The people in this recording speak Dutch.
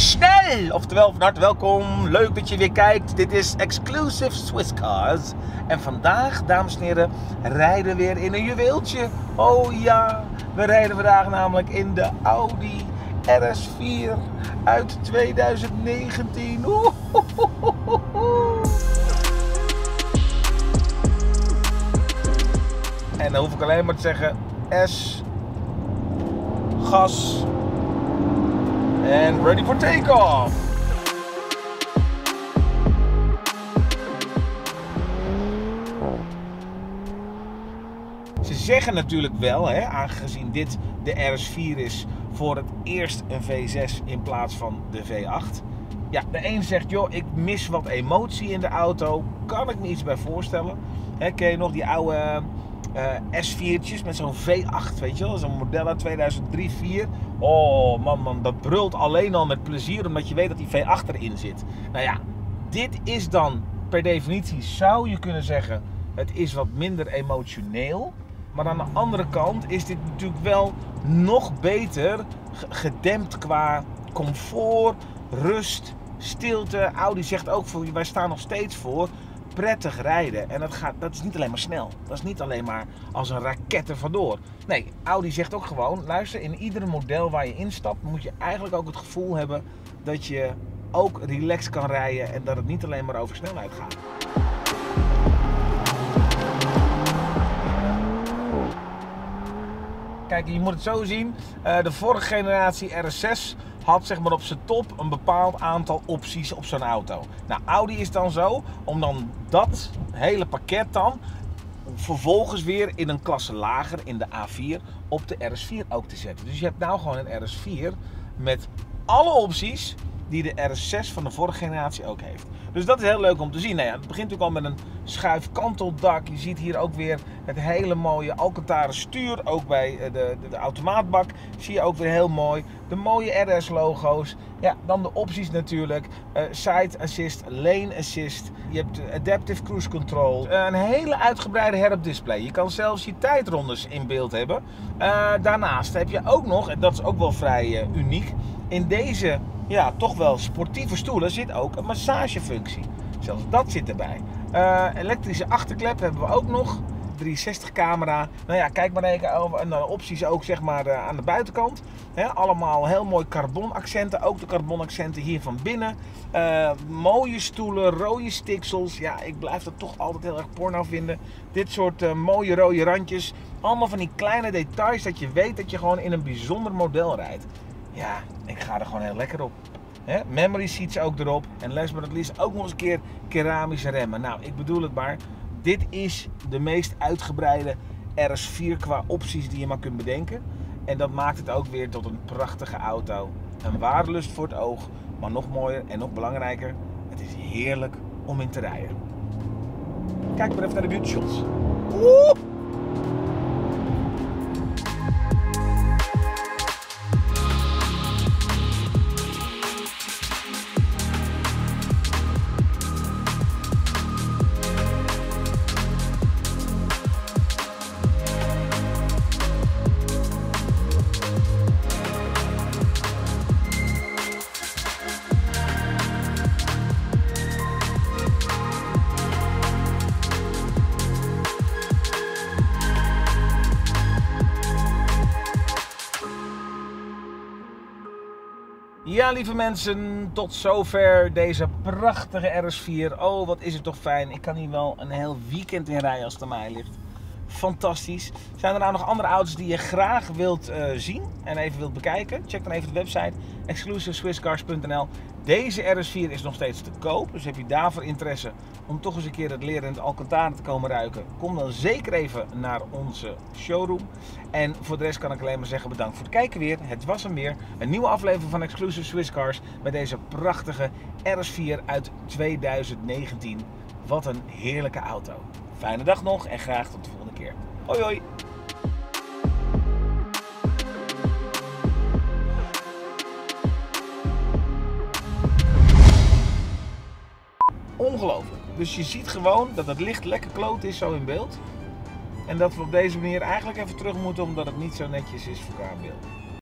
snel! Oftewel, van harte welkom. Leuk dat je weer kijkt. Dit is Exclusive Swiss Cars. En vandaag, dames en heren, rijden we weer in een juweeltje. Oh ja, we rijden vandaag namelijk in de Audi RS4 uit 2019. En dan hoef ik alleen maar te zeggen S, gas en ready for takeoff. Ze zeggen natuurlijk wel, hè, aangezien dit de RS4 is, voor het eerst een V6 in plaats van de V8. Ja, de een zegt, joh, ik mis wat emotie in de auto. Kan ik me iets bij voorstellen. Hè, ken je nog die oude S4'tjes met zo'n V8, weet je wel? Zo'n model uit 2003-4. Oh man, dat brult alleen al met plezier, omdat je weet dat die V8 erin zit. Nou ja, dit is dan per definitie, zou je kunnen zeggen, het is wat minder emotioneel. Maar aan de andere kant is dit natuurlijk wel nog beter gedempt qua comfort, rust, stilte. Audi zegt ook, wij staan nog steeds voor prettig rijden. En dat is niet alleen maar snel. Dat is niet alleen maar als een raket er vandoor. Nee, Audi zegt ook gewoon, luister, in ieder model waar je instapt moet je eigenlijk ook het gevoel hebben dat je ook relaxed kan rijden en dat het niet alleen maar over snelheid gaat. Kijk, je moet het zo zien. De vorige generatie RS6 had zeg maar op zijn top een bepaald aantal opties op zo'n auto. Nou, Audi is dan zo om dan dat hele pakket dan vervolgens weer in een klasse lager, in de A4, op de RS4 ook te zetten. Dus je hebt nou gewoon een RS4 met alle opties die de RS6 van de vorige generatie ook heeft. Dus dat is heel leuk om te zien. Nou ja, het begint natuurlijk al met een schuifkanteldak. Je ziet hier ook weer het hele mooie Alcantara stuur. Ook bij de automaatbak zie je ook weer heel mooi. De mooie RS logo's. Ja, dan de opties natuurlijk. Side assist, lane assist. Je hebt adaptive cruise control. Een hele uitgebreide head-up display. Je kan zelfs je tijdrondes in beeld hebben. Daarnaast heb je ook nog, en dat is ook wel vrij uniek, in deze ja, toch wel sportieve stoelen zit ook een massagefunctie. Zelfs dat zit erbij. Elektrische achterklep hebben we ook nog. 360 camera. Nou ja, kijk maar even en de opties ook zeg maar aan de buitenkant. Allemaal heel mooi carbon accenten. Ook de carbon accenten hier van binnen. Mooie stoelen, rode stiksels. Ja, ik blijf dat toch altijd heel erg porno vinden. Dit soort mooie rode randjes. Allemaal van die kleine details dat je weet dat je gewoon in een bijzonder model rijdt. Ja, ik ga er gewoon heel lekker op. Memory seats ook erop. En last but not least ook nog eens een keer keramische remmen. Nou, ik bedoel het maar. Dit is de meest uitgebreide RS4 qua opties die je maar kunt bedenken. En dat maakt het ook weer tot een prachtige auto. Een waardelust voor het oog. Maar nog mooier en nog belangrijker. Het is heerlijk om in te rijden. Kijk maar even naar de beauty shots. Oeh! Ja, lieve mensen, tot zover deze prachtige RS4. Oh, wat is het toch fijn. Ik kan hier wel een heel weekend in rijden als het aan mij ligt. Fantastisch. Zijn er nou nog andere auto's die je graag wilt zien en even wilt bekijken? Check dan even de website exclusiveswisscars.nl. Deze RS4 is nog steeds te koop, dus heb je daarvoor interesse om toch eens een keer het leren in het Alcantara te komen ruiken, kom dan zeker even naar onze showroom. En voor de rest kan ik alleen maar zeggen bedankt voor het kijken weer. Het was hem weer. Een nieuwe aflevering van Exclusive Swiss Cars met deze prachtige RS4 uit 2019. Wat een heerlijke auto. Fijne dag nog en graag tot de volgende keer. Hoi hoi! Ongelooflijk. Dus je ziet gewoon dat het licht lekker kloot is zo in beeld. En dat we op deze manier eigenlijk even terug moeten omdat het niet zo netjes is voor elkaar in beeld.